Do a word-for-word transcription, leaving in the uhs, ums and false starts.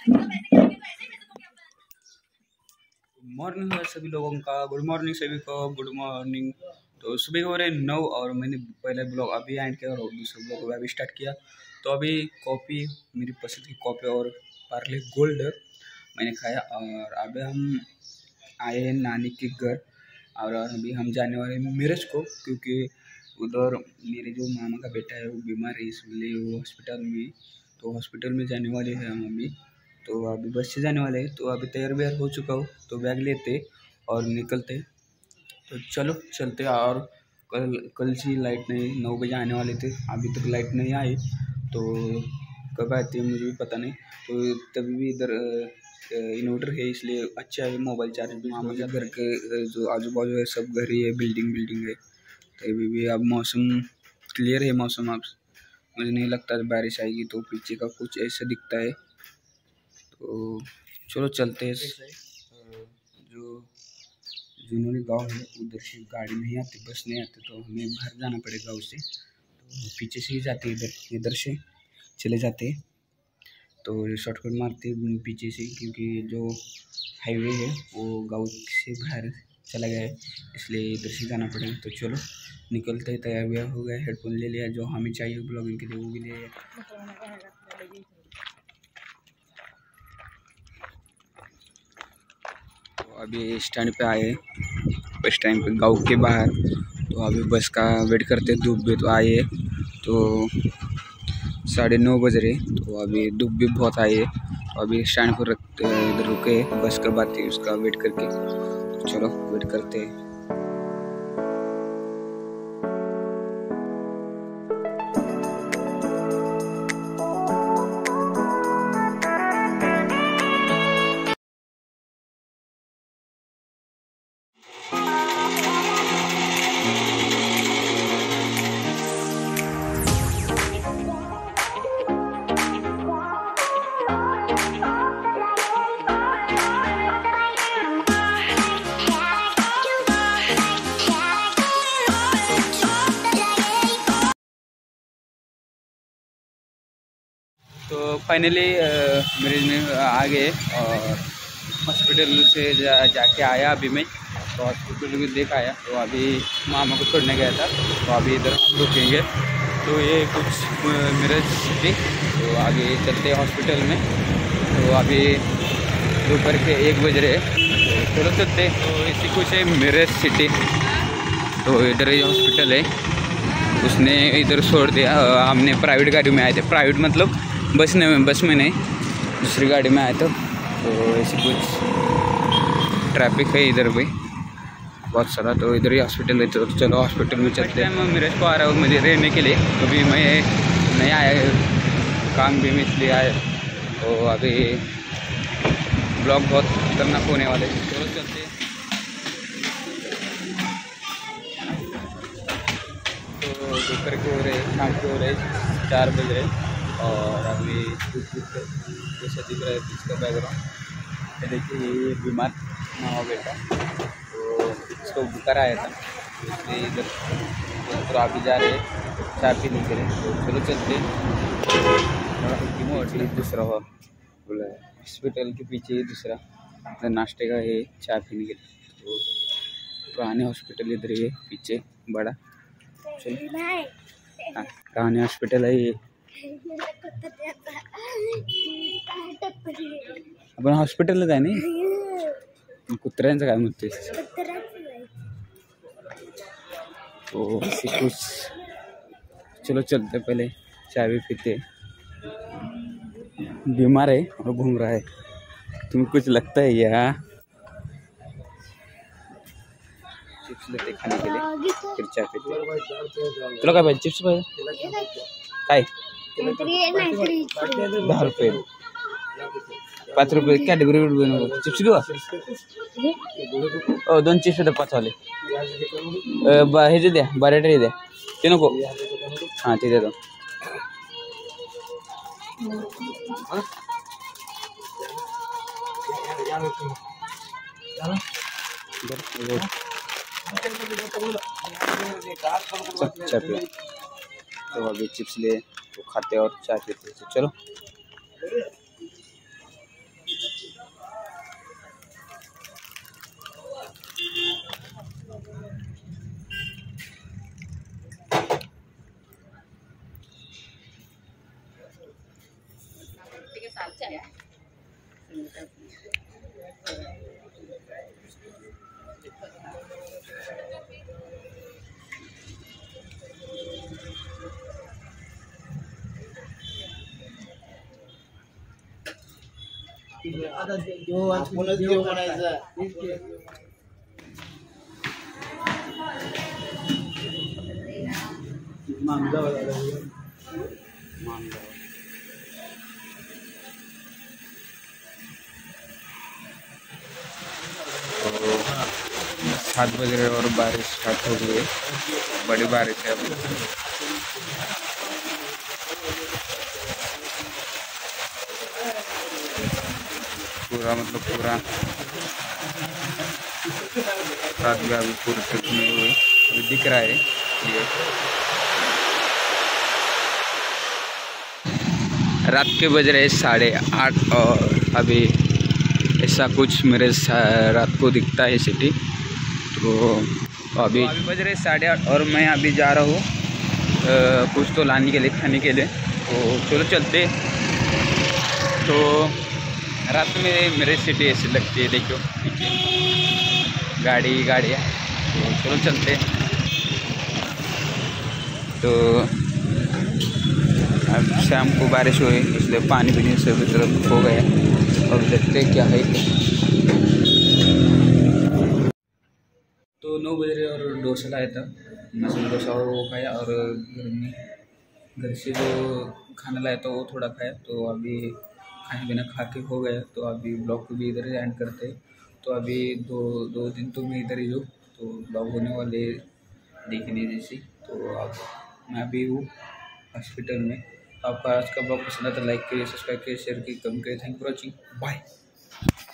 Morning है सभी लोगों का। गुड मॉर्निंग सभी को, गुड मॉर्निंग। तो सुबह हो रहे नौ और मैंने पहले ब्लॉग अभी एंड किया और दूसरे ब्लॉग को अभी स्टार्ट किया। तो अभी कॉफ़ी, मेरी पसंद की कॉफ़ी और पार्ले गोल्ड मैंने खाया और अभी हम आए हैं नानी के घर और अभी हम जाने वाले हैं मिरज को, क्योंकि उधर मेरे जो मामा का बेटा है वो बीमार है, इसलिए वो हॉस्पिटल में, तो हॉस्पिटल में जाने वाले हैं हम अभी। तो अभी बस से जाने वाले हैं, तो अभी तैयार व्यार हो चुका हो तो बैग लेते और निकलते। तो चलो चलते। और कल कल से लाइट नहीं, नौ बजे आने वाले थे, अभी तक लाइट नहीं आई, तो कब आती है मुझे भी पता नहीं। तो तभी भी इधर इन्वर्टर है इसलिए अच्छा है, मोबाइल चार्ज भी। मामा के घर के जो आजू बाजू है सब घर ही है, बिल्डिंग बिल्डिंग है। तो अभी भी अब मौसम क्लियर है, मौसम अब मुझे नहीं लगता बारिश आएगी, तो पीछे का कुछ ऐसा दिखता है। तो चलो चलते हैं। जो जिन्होंने गाँव है उधर से गाड़ी नहीं आती, बस नहीं आती, तो हमें बाहर जाना पड़ेगा उससे। तो पीछे से ही जाते, इधर इधर से चले जाते, तो शॉर्टकट मारते पीछे से, क्योंकि जो हाईवे है वो गाँव से बाहर चला गया है, इसलिए इधर से जाना पड़ेगा। तो चलो निकलते हैं, तैयार व्यार हो गया, हेडफोन ले लिया जो हमें चाहिए ब्लॉगिंग के लिए वो भी ले लिया। तो अभी स्टैंड पे आए, बस टाइम पे गाँव के बाहर। तो अभी बस का वेट करते, धूप भी तो आई है, तो साढ़े नौ बज रहे, तो अभी धूप भी बहुत आई है। तो अभी स्टैंड पर इधर रुके, बस कब आती है उसका वेट करके। तो चलो वेट करते हैं। तो फाइनली मरीज में आ गए और हॉस्पिटल से जा जाके आया अभी मैं। तो हॉस्पिटल भी देख आया, तो अभी मामा को छोड़ने गया था, तो अभी इधर हम रुकेंगे। तो ये कुछ मिरज सिटी, तो आगे चलते हैं हॉस्पिटल में। तो अभी दोपहर के एक बज रहे, तो चलो चलते। तो इसी कुछ है मिरज सिटी, तो इधर ही हॉस्पिटल है, उसने इधर छोड़ दिया। हमने प्राइवेट गाड़ी में आए थे, प्राइवेट मतलब बस में बस में नहीं, दूसरी गाड़ी में आए थे। तो ऐसे कुछ ट्रैफिक है इधर भी बहुत सारा, तो इधर ही हॉस्पिटल है। तो चलो हॉस्पिटल में चलते हैं। मैं मेरठ को आ रहा हूँ मुझे रहने के लिए, अभी मैं नहीं आया, काम भी में इसलिए आया। तो अभी ब्लॉग बहुत खतरनाक होने वाले हैं, चलो चलते हैं। तो दोपहर के हो रहे, शाम के हो रहे, चार बज रहे और अभी जैसा दिख रहा है इसका बैकग्राउंड, ये देखिए ये बीमार मामा बेटा, तो इसको बुखार आया था, इसलिए इधर तो अभी जा रहे हैं चाय पीने के लिए। तो चलो चलते। दूसरा हो बोला हॉस्पिटल के पीछे ही दूसरा नाश्ते का है, चाय पीने के लिए। तो पुराने हॉस्पिटल इधर है पीछे बड़ा, चलो हाँ पुराने हॉस्पिटल है ये। आपण हॉस्पिटलला जाय नाही, कुत्र्यांचं काय म्हणते। तो कुछ चलो चलते, पहले चाय भी पीते। बीमार है और घूम रहा है, तुम्हें कुछ लगता है क्या? चिप्स लेते खाने के लिए, फिर चाय पीते। तुला काय पाहिजे? चिप्स पाहिजे काय? दहा रुपये, पाच रुपये कॅटेगरी चिप्स घेऊ का? दोन चिप्स द्या पाचवाले, हे जे द्या बऱ्याटे द्या, ते नको हां ते द्या. तो अभी चिप्स ले तो खाते और चाय पीते, चलो. सात बज रहे और बारिश स्टार्ट हो गई है, बड़ी बारिश है अभी। पूरा मतलब पूरा रात में अभी पूरी तक नहीं हुई, अभी दिख रहा है ये। रात के बज रहे साढ़े आठ और अभी ऐसा कुछ मेरे रात को दिखता है सिटी। तो अभी अभी बज रहे साढ़े आठ और मैं अभी जा रहा हूँ कुछ तो लाने के लिए, खाने के लिए। तो चलो चलते। तो रात में मेरे सिटी ऐसी लगती है, देखो गाड़ी गाड़ी है। तो चलो चलते। तो अब शाम को बारिश हुई इसलिए पानी भी नहीं सभी तरफ हो गया। अब देखते क्या है। तो नौ बज रहे और डोसा लाया था, मसाला डोसा और वो खाया। और घर में घर से जो खाना लाया था वो थोड़ा खाया। तो अभी खाने पीना खा के हो गया। तो अभी ब्लॉग को भी इधर ही एंड करते हैं। तो अभी दो दो दिन तो मैं इधर ही हूँ, तो ब्लॉग होने वाले देखने जैसी। तो अब मैं अभी हूँ हॉस्पिटल में। तो आपका आज का ब्लॉग पसंद आता है लाइक करिए, सब्सक्राइब करिए, शेयर करिए, कमेंट करिए। Thank you for watching, bye.